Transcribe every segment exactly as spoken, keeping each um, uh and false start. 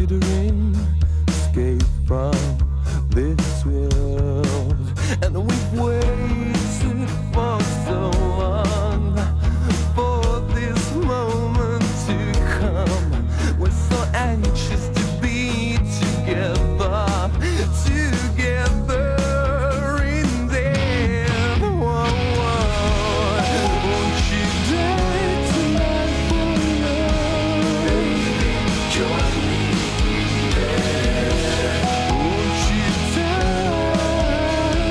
considering escape from this world, and we've waited for so long for this moment to come. We're so anxious to be together, together in there. Whoa, whoa. Won't you die tonight for love? Join me there. Won't you die?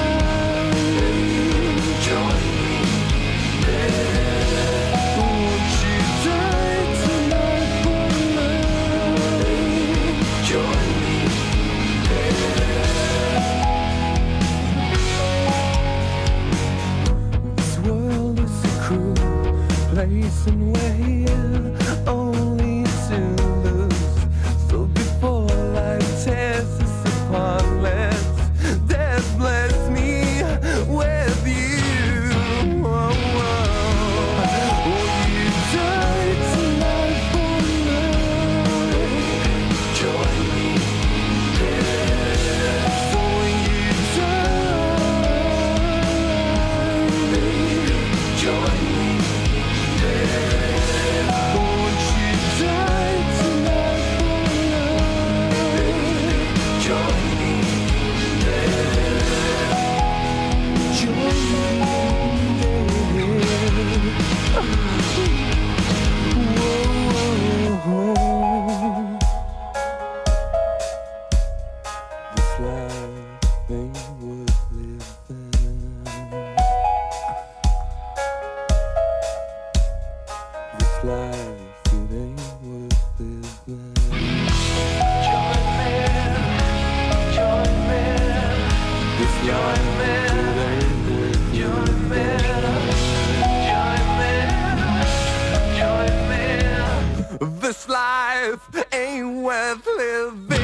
Join me there. Won't you die tonight for love? Join me there. This world is a cruel place, and we're here only to lose. So before life tears us apart, let's death bless me with you. Whoa, whoa. Will you die tonight for love? Join me there. So when you die, join me there. Won't you die tonight for love? Join me there. Join me there. Whoa. This life ain't worth living. This life, it ain't worth living. Join me, join me. This life, it ain't worth living. Join me, join me, join me. This life ain't worth living.